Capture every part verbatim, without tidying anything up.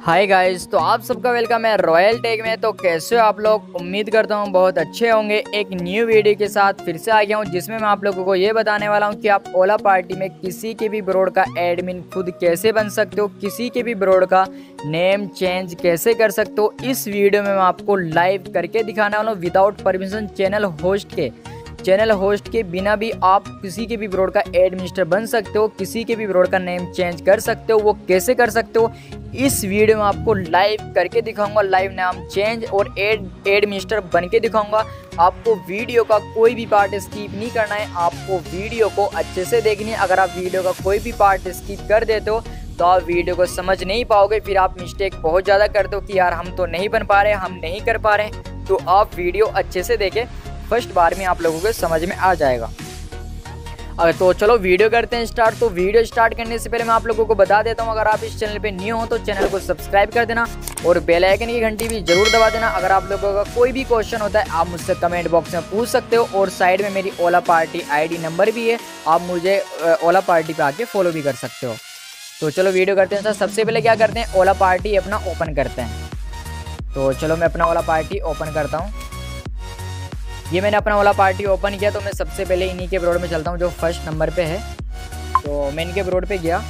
Hi guys, तो आप सबका वेलकम है रॉयल टेक में। तो कैसे हो आप लोग? उम्मीद करता हूँ बहुत अच्छे होंगे। एक न्यू वीडियो के साथ फिर से आ गया हूँ, जिसमें मैं आप लोगों को ये बताने वाला हूँ कि आप ओला पार्टी में किसी के भी ब्रॉड का एडमिन खुद कैसे बन सकते हो, किसी के भी ब्रॉड का नेम चेंज कैसे कर सकते हो। इस वीडियो में मैं आपको लाइव करके दिखाने वाला हूँ विदाउट परमिशन, चैनल होस्ट के चैनल होस्ट के बिना भी आप किसी के भी ब्रॉड का एडमिनिस्टर बन सकते हो, किसी के भी ब्रॉड का नेम चेंज कर सकते हो। वो कैसे कर सकते हो इस वीडियो में आपको लाइव करके दिखाऊंगा। लाइव नाम चेंज और एड एडमिनिस्टर बन के दिखाऊंगा। आपको वीडियो का कोई भी पार्ट स्किप नहीं करना है, आपको वीडियो को अच्छे से देखनी है। अगर आप वीडियो का कोई भी पार्ट स्किप कर देते हो तो आप वीडियो को समझ नहीं पाओगे, फिर आप मिस्टेक बहुत ज़्यादा करते हो कि यार हम तो नहीं बन पा रहे, हम नहीं कर पा रहे। तो आप वीडियो अच्छे से देखें, फर्स्ट बार में आप लोगों को समझ में आ जाएगा। अगर तो चलो वीडियो करते हैं स्टार्ट। तो वीडियो स्टार्ट करने से पहले मैं आप लोगों को बता देता हूं, अगर आप इस चैनल पे न्यू हो तो चैनल को सब्सक्राइब कर देना और बेल आइकन की घंटी भी जरूर दबा देना। अगर आप लोगों का कोई भी क्वेश्चन होता है आप मुझसे कमेंट बॉक्स में पूछ सकते हो, और साइड में मेरी ओला पार्टी आईडी नंबर भी है, आप मुझे ओला पार्टी पे आके फॉलो भी कर सकते हो। तो चलो वीडियो करते हैं सर। सबसे पहले क्या करते हैं, ओला पार्टी अपना ओपन करते हैं। तो चलो मैं अपना ओला पार्टी ओपन करता हूँ। ये मैंने अपना ओला पार्टी ओपन किया। तो मैं सबसे पहले इन्हीं के ब्रॉड में चलता हूँ जो फर्स्ट नंबर पे है। तो मैं इनके ब्रॉड पे गया,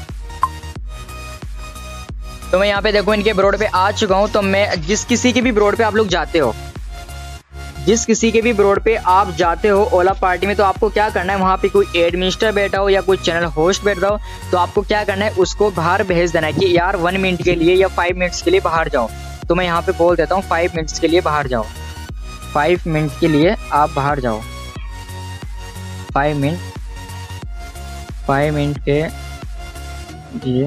तो मैं यहाँ पे देखो इनके ब्रॉड पे आ चुका हूँ। तो मैं जिस किसी के भी ब्रॉड पे आप लोग जाते हो, जिस किसी के भी ब्रॉड पे आप जाते हो ओला पार्टी में, तो आपको क्या करना है, वहाँ पे कोई एडमिनिस्टर बैठा हो या कोई चैनल होस्ट बैठा हो, तो आपको क्या करना है, उसको बाहर भेज देना है कि यार वन मिनट के लिए या फाइव मिनट्स के लिए बाहर जाओ। तो मैं यहाँ पे बोल देता हूँ फाइव मिनट्स के लिए बाहर जाओ, फाइव मिनट के लिए आप बाहर जाओ, फाइव मिनट फाइव मिनट के लिए।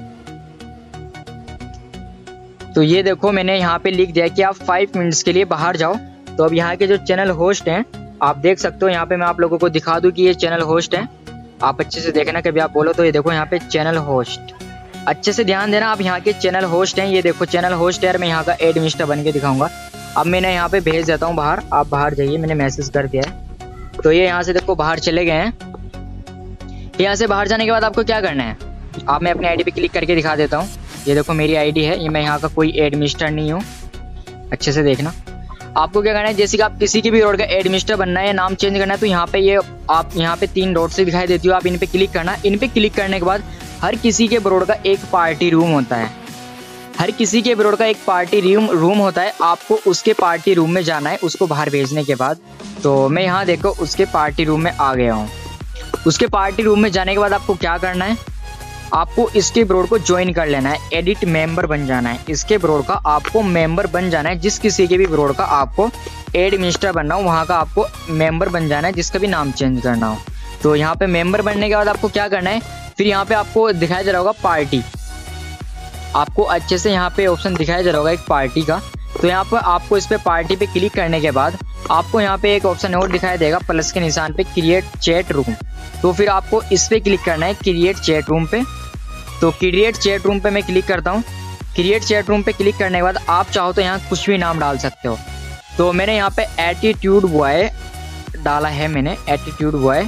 तो ये देखो मैंने यहाँ पे लिख दिया कि आप फाइव मिनट्स के लिए बाहर जाओ। तो अब यहाँ के जो चैनल होस्ट हैं आप देख सकते हो, यहाँ पे मैं आप लोगों को दिखा दूं कि ये चैनल होस्ट हैं। आप अच्छे से देखना, कभी आप बोलो तो ये देखो यहाँ पे चैनल होस्ट, अच्छे से ध्यान देना। आप यहाँ के चैनल होस्ट हैं, ये देखो चैनल होस्ट है। मैं यहाँ का एडमिनिस्टर बन के दिखाऊंगा। अब मैंने यहाँ पे भेज देता हूँ बाहर, आप बाहर जाइए, मैंने मैसेज कर दिया है। तो ये यहाँ से देखो बाहर चले गए हैं। यहाँ से बाहर जाने के बाद आपको क्या करना है, आप मैं अपनी आईडी पे क्लिक करके दिखा देता हूँ। ये देखो मेरी आईडी है, ये मैं यहाँ का कोई एडमिनिस्टर नहीं हूँ, अच्छे से देखना। आपको क्या करना है, जैसे कि आप किसी की भी रोड का एडमिनिस्टर बनना है या नाम चेंज करना है, तो यहाँ पे ये आप यहाँ पे तीन डॉट से दिखाई देती हो, आप इन पे क्लिक करना। इन पे क्लिक करने के बाद हर किसी के ब्रॉड का एक पार्टी रूम होता है, हर किसी के ब्रॉड का एक पार्टी रूम रूम होता है। आपको उसके पार्टी रूम में जाना है उसको बाहर भेजने के बाद। तो मैं यहाँ देखो उसके पार्टी रूम में आ गया हूँ। उसके पार्टी रूम में जाने के बाद आपको क्या करना है, आपको इसके ब्रॉड को ज्वाइन कर लेना है, एडिट मेंबर बन जाना है। इसके ब्रॉड का आपको मेंबर बन जाना है। जिस किसी के भी ब्रॉड का आपको एडमिनिस्टर बनना हो वहाँ का आपको मेंबर बन जाना है, जिसका भी नाम चेंज करना हो। तो यहाँ पे मेंबर बनने के बाद आपको क्या करना है, फिर यहाँ पे आपको दिखाई दे रहा होगा पार्टी, आपको अच्छे से यहाँ पे ऑप्शन दिखाई दे रहा होगा एक पार्टी का। तो यहाँ पर आपको इस पे पार्टी पे क्लिक करने के बाद आपको यहाँ पे एक ऑप्शन और दिखाई देगा प्लस के निशान पे, क्रिएट चैट रूम। तो फिर आपको इस पे क्लिक करना है, क्रिएट चैट रूम पे। तो क्रिएट चैट रूम पे मैं क्लिक करता हूँ। क्रिएट चैट रूम पे क्लिक करने के बाद आप चाहो तो यहाँ कुछ भी नाम डाल सकते हो। तो मैंने यहाँ पे एटीट्यूड बॉय डाला है, मैंने attitude boy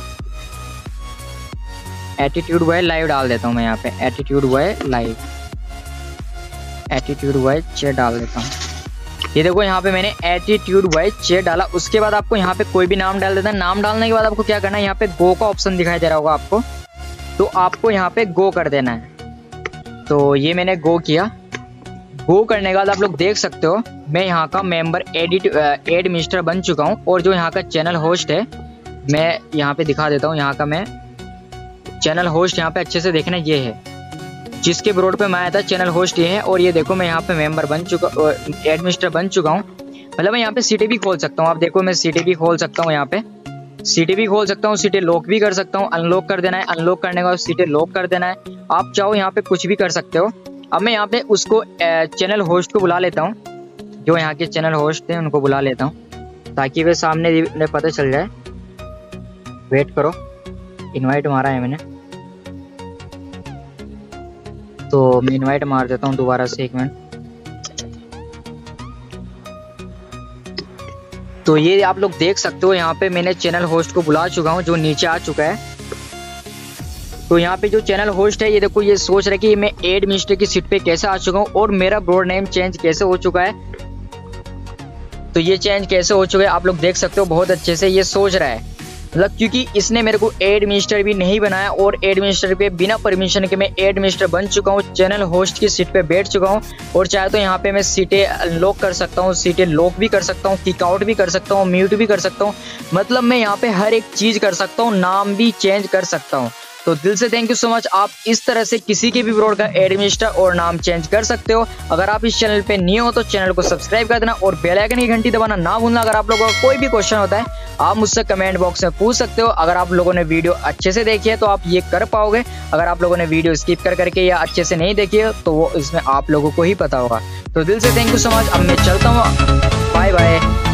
attitude boy live डाल देता हूँ। मैं यहाँ पे attitude boy live attitude boy chat डाल देता हूँ। ये देखो यहाँ पे मैंने एटीट्यूड बॉय चैट डाला। उसके बाद आपको यहाँ पे कोई भी नाम डाल देता है। नाम डालने के बाद आपको क्या करना है, यहाँ पे गो का ऑप्शन दिखाई दे रहा होगा आपको, तो आपको यहाँ पे गो कर देना है। तो ये मैंने गो किया। गो करने के बाद आप लोग देख सकते हो मैं यहाँ का मेंबर एडिट एडमिनिस्टर बन चुका हूँ। और जो यहाँ का चैनल होस्ट है मैं यहाँ पे दिखा देता हूँ। यहाँ का मैं चैनल होस्ट यहाँ पे अच्छे से देखना, ये है जिसके ब्रॉड पे मैं आया था, चैनल होस्ट ये है। और ये देखो मैं यहाँ पे मेंबर बन चुका, एडमिनिस्टर बन चुका हूँ। मतलब मैं यहाँ पे सीटें भी खोल सकता हूँ। आप देखो मैं सीटें भी खोल सकता हूँ, यहाँ पे सीटें भी खोल सकता हूँ, सीटें लॉक भी कर सकता हूँ। अनलॉक कर देना है, अनलॉक करने के बाद सीटें लॉक कर देना है। आप चाहो यहाँ पे कुछ भी कर सकते हो। अब मैं यहाँ पे उसको चैनल होस्ट को बुला लेता हूँ, जो यहाँ के चैनल होस्ट थे उनको बुला लेता हूँ, ताकि वे सामने पता चल जाए। वेट करो, इनवाइट मारा है मैंने, तो मैं इनवाइट मार देता हूँ दोबारा से, एक मिनट। तो ये आप लोग देख सकते हो यहाँ पे मैंने चैनल होस्ट को बुला चुका हूँ, जो नीचे आ चुका है। तो यहाँ पे जो चैनल होस्ट है ये देखो ये सोच रहा है कि मैं एडमिनिस्ट्रेटर की सीट पे कैसे आ चुका हूँ और मेरा ब्रॉड नेम चेंज कैसे हो चुका है। तो ये चेंज कैसे हो चुका है आप लोग देख सकते हो, बहुत अच्छे से ये सोच रहा है, मतलब क्योंकि इसने मेरे को एडमिनिस्ट्रेटर भी नहीं बनाया और एडमिनिस्ट्रेटर पे बिना परमिशन के मैं एडमिनिस्ट्रेटर बन चुका हूँ, चैनल होस्ट की सीट पे बैठ चुका हूँ। और चाहे तो यहाँ पे मैं सीटें अनलॉक कर सकता हूँ, सीटें लॉक भी कर सकता हूँ, किक आउट भी कर सकता हूँ, म्यूट भी कर सकता हूँ, मतलब मैं यहाँ पे हर एक चीज कर सकता हूँ, नाम भी चेंज कर सकता हूँ। तो दिल से थैंक यू सो मच। आप इस तरह से किसी के भी ब्रॉड का एडमिनिस्ट्रेटर और नाम चेंज कर सकते हो। अगर आप इस चैनल पे नए हो तो चैनल को सब्सक्राइब कर देना और बेल आइकन की घंटी दबाना ना भूलना। अगर आप लोगों का कोई भी क्वेश्चन होता है आप मुझसे कमेंट बॉक्स में पूछ सकते हो। अगर आप लोगों ने वीडियो अच्छे से देखी है तो आप ये कर पाओगे, अगर आप लोगों ने वीडियो स्किप कर करके या अच्छे से नहीं देखी है तो वो इसमें आप लोगों को ही पता होगा। तो दिल से थैंक यू सो मच। अब मैं चलता हूँ, बाय बाय।